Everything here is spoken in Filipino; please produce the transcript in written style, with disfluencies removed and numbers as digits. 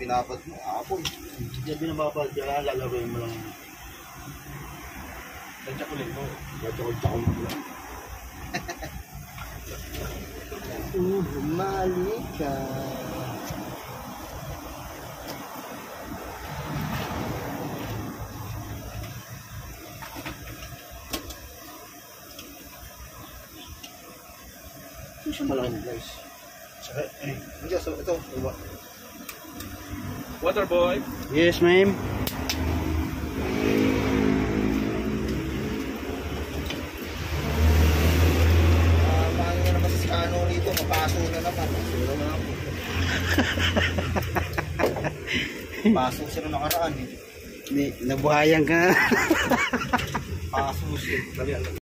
tinapat mo, apon. Hindi binababad, kaya lalaroin mo lang. Tantsakulin mo. Tsakol mo lang. Bumalik ka. Ito siya malaki guys. Ito. Water boy. Yes, ma'am. Paano na naman si Kano rito? Mapaso na naman. Sura na ako. Paso siya na nakaraan eh. Nabuhayan ka na. Paso siya.